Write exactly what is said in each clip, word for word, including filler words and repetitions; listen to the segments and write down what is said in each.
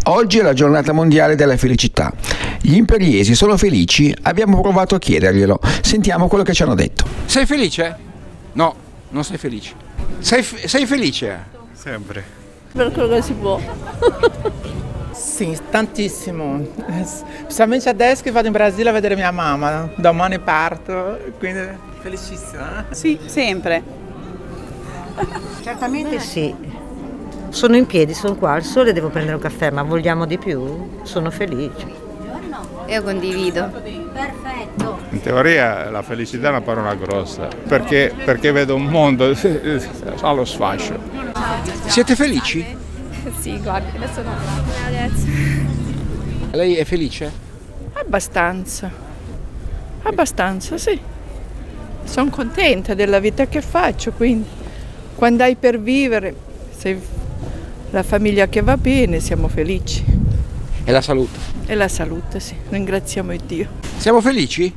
Oggi è la giornata mondiale della felicità. Gli imperiesi sono felici? Abbiamo provato a chiederglielo. Sentiamo quello che ci hanno detto. Sei felice? No, non sei felice. Sei, sei felice? Sempre. Per quello che si può. Sì, tantissimo. Specialmente adesso che vado in Brasile a vedere mia mamma. Domani parto, quindi felicissima. Sì, sempre. Certamente sì. Sono in piedi, sono qua al sole, devo prendere un caffè, ma vogliamo di più? Sono felice. Io condivido. Perfetto. In teoria la felicità è una parola grossa, perché, perché vedo un mondo allo sfascio. Siete felici? Sì, guardi, adesso no. Adesso. Lei è felice? Abbastanza. Abbastanza, sì. Sono contenta della vita che faccio, quindi quando hai per vivere, se la famiglia che va bene, siamo felici. E la salute? E la salute, sì. Ringraziamo Dio. Siamo felici?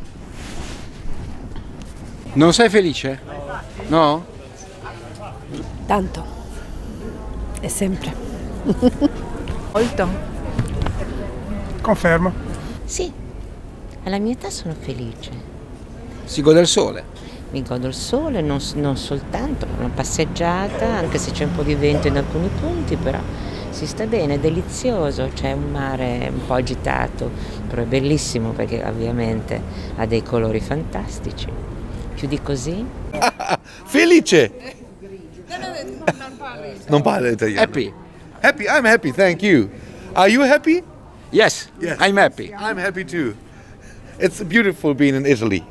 Non sei felice? No? Tanto. E sempre. Molto. Confermo. Sì, alla mia età sono felice. Si gode il sole? Mi godo il sole, non, non soltanto, una passeggiata, anche se c'è un po' di vento in alcuni punti, però si sta bene, è delizioso, c'è un mare un po' agitato, però è bellissimo perché ovviamente ha dei colori fantastici. Più di così? Felice! Non parla italiano. Happy? Happy, I'm happy, thank you. Are you happy? Yes, Yes. I'm happy. I'm happy too. It's beautiful being in Italy.